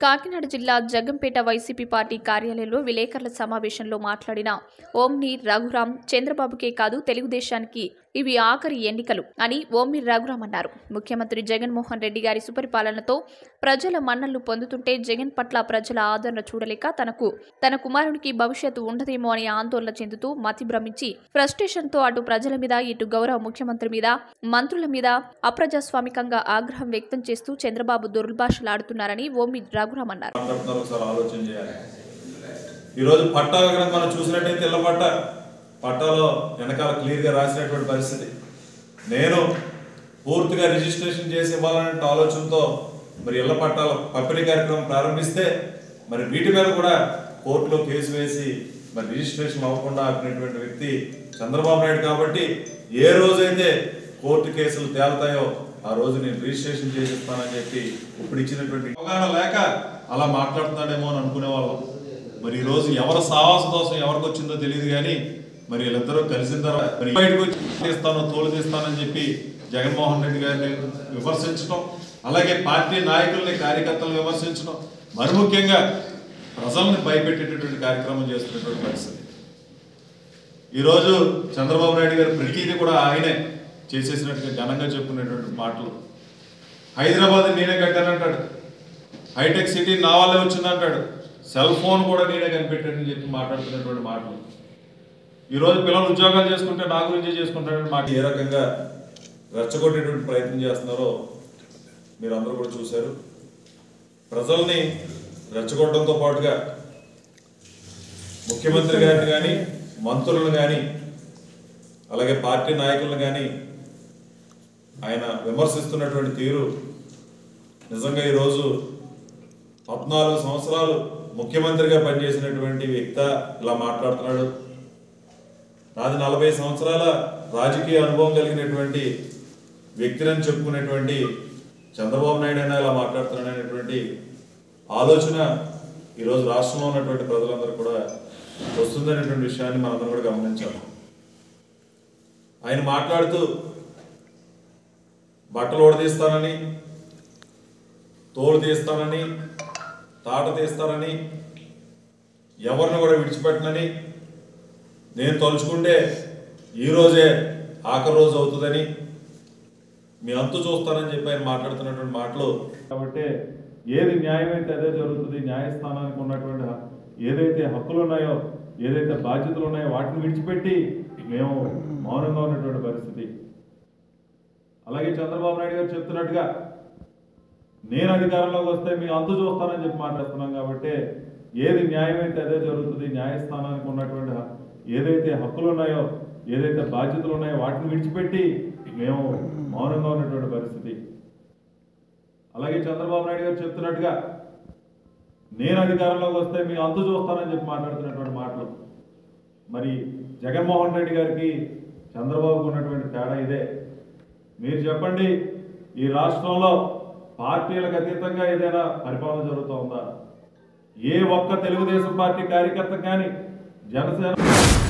కాకినాడ జిల్లా Jaggampeta YCP party కార్యాలయంలో విలేకరుల సమావేశంలో మాట్లాడిన ఓంని రఘురాం చంద్రబాబుకే కాదు తెలుగుదేశానికి ఇవి ఆఖరి ఎన్నికలు అని ఓంని రఘురాం అన్నారు. ముఖ్యమంత్రి జగన్మోహన్ రెడ్డి గారి సుపరిపాలనతో ప్రజల మన్ననలు పొందుతుంటే జగన్ పట్ల ప్రజల ఆదరణ చూడలేక తన కుమారునికి భవిష్యత్తు ఉండదేమో అని ఆందోళన చెందుతూ మతి భ్రమించి ఫ్రస్ట్రేషన్తో అటు ప్రజల మీద ఇటు గౌరవ ముఖ్యమంత్రి మీద మంత్రుల మీద అప్రజాస్వామికంగా ఆగ్రహం వ్యక్తం చేస్తూ చంద్రబాబు దుర్భాషలాడుతున్నారని ఓంని రఘురాం అన్నారు. ఈరోజు పట్టాల కనుక మనం చూసినట్టయితే ఇళ్ల పట్టాలో వెనకాల క్లియర్గా రాసినటువంటి పరిస్థితి. నేను పూర్తిగా రిజిస్ట్రేషన్ చేసి ఇవ్వాలనే ఆలోచనతో మరి ఇళ్ల పట్టాల పంపిణీ కార్యక్రమం ప్రారంభిస్తే మరి వీటి మీద కూడా కోర్టులో కేసు వేసి మరి రిజిస్ట్రేషన్ అవ్వకుండా ఆపినటువంటి వ్యక్తి చంద్రబాబు నాయుడు. కాబట్టి ఏ రోజైతే కోర్టు కేసులు తేలుతాయో ఆ రోజు నేను రిజిస్ట్రేషన్ చేసిస్తానని చెప్పి ఇప్పుడు ఇచ్చినటువంటి అవగాహన లేక అలా మాట్లాడుతున్నాడేమో అని అనుకునేవాళ్ళం. మరి ఈరోజు ఎవరి సాహస దోషం ఎవరికి వచ్చిందో తెలియదు కానీ మరి వీళ్ళిద్దరూ కలిసిన తర్వాత మరి బయటకు వచ్చి తోలు తీస్తానని చెప్పి జగన్మోహన్ రెడ్డి గారిని విమర్శించడం, అలాగే పార్టీ నాయకుల్ని కార్యకర్తలను విమర్శించడం, మరి ముఖ్యంగా ప్రజల్ని భయపెట్టేటటువంటి కార్యక్రమం చేస్తున్నటువంటి పరిస్థితి. ఈరోజు చంద్రబాబు నాయుడు గారు ప్రతిదీ కూడా ఆయనే చేసేసినట్టుగా ఘనంగా చెప్పుకునేటువంటి మాటలు. హైదరాబాద్ నేనే కట్టానంటాడు, హైటెక్ సిటీ నా వాళ్ళే వచ్చిందంటాడు, సెల్ ఫోన్ కూడా నేనే కనిపెట్టానని చెప్పి మాట్లాడుతున్నటువంటి మాటలు. ఈరోజు పిల్లలు ఉద్యోగాలు చేసుకుంటే నా గురించే చేసుకుంటాడని మాట ఏ రకంగా రెచ్చగొట్టేటువంటి ప్రయత్నం చేస్తున్నారో మీరు అందరూ కూడా చూశారు. ప్రజల్ని రెచ్చగొట్టడంతో పాటుగా ముఖ్యమంత్రి గారిని కానీ మంత్రులను కానీ అలాగే పార్టీ నాయకులను కానీ ఆయన విమర్శిస్తున్నటువంటి తీరు నిజంగా ఈరోజు 14 సంవత్సరాలు ముఖ్యమంత్రిగా పనిచేసినటువంటి వ్యక్తి ఇలా మాట్లాడుతున్నాడు. నాది 40 సంవత్సరాల రాజకీయ అనుభవం కలిగినటువంటి వ్యక్తిని చెప్పుకునేటువంటి చంద్రబాబు నాయుడు అయినా ఇలా మాట్లాడుతున్నాడు అనేటువంటి ఆలోచన ఈరోజు రాష్ట్రంలో ఉన్నటువంటి ప్రజలందరూ కూడా వస్తుందనేటువంటి విషయాన్ని మనందరం కూడా గమనించాలి. ఆయన మాట్లాడుతూ బట్టలు ఓడదీస్తానని, తోలు తీస్తానని, తాట తీస్తానని, ఎవరిని కూడా విడిచిపెట్టనని, నేను తలుచుకుంటే ఈరోజే ఆఖరి రోజు అవుతుందని, మీ అంతు చూస్తానని చెప్పి ఆయన మాట్లాడుతున్నటువంటి మాటలు. కాబట్టి ఏది న్యాయమైతే అదే జరుగుతుంది. న్యాయస్థానానికి ఉన్నటువంటి ఏదైతే హక్కులు ఉన్నాయో, ఏదైతే బాధ్యతలు ఉన్నాయో వాటిని విడిచిపెట్టి మేము మౌనంగా ఉన్నటువంటి పరిస్థితి. అలాగే చంద్రబాబు నాయుడు గారు చెప్తున్నట్టుగా నేను అధికారంలోకి వస్తే మీ అంతు చూస్తానని చెప్పి మాట్లాడుతున్నాం. కాబట్టి ఏది న్యాయమైతే అదే జరుగుతుంది. న్యాయస్థానానికి ఉన్నటువంటి ఏదైతే హక్కులు ఉన్నాయో, ఏదైతే బాధ్యతలు ఉన్నాయో వాటిని విడిచిపెట్టి మేము మౌనంగా ఉన్నటువంటి పరిస్థితి. అలాగే చంద్రబాబు నాయుడు గారు చెప్తున్నట్టుగా నేను అధికారంలోకి వస్తే మీ అంతు చూస్తానని చెప్పి మాట్లాడుతున్నటువంటి మాటలు. మరి జగన్మోహన్ రెడ్డి గారికి చంద్రబాబుకు ఉన్నటువంటి తేడా ఇదే. మీరు చెప్పండి, ఈ రాష్ట్రంలో పార్టీలకు అతీతంగా ఏదైనా పరిపాలన జరుగుతూ ఉందా? ఏ ఒక్క తెలుగుదేశం పార్టీ కార్యకర్త కానీ జనసేన